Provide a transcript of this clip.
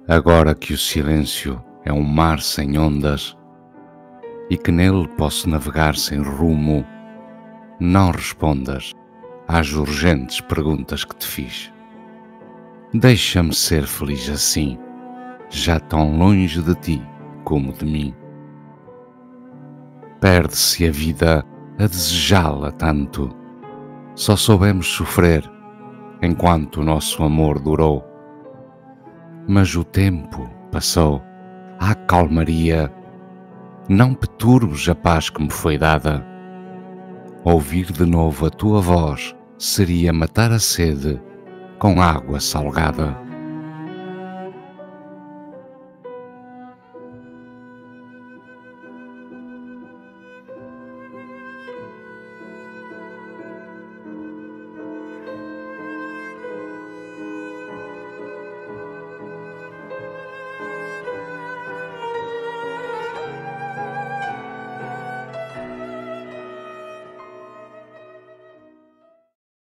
Agora que o silêncio é um mar sem ondas e que nele posso navegar sem rumo, não respondas às urgentes perguntas que te fiz. Deixa-me ser feliz assim, já tão longe de ti como de mim. Perde-se a vida a desejá-la tanto, só soubemos sofrer enquanto o nosso amor durou. Mas o tempo passou, há calmaria, não perturbes a paz que me foi dada. Ouvir de novo a tua voz seria matar a sede com água salgada.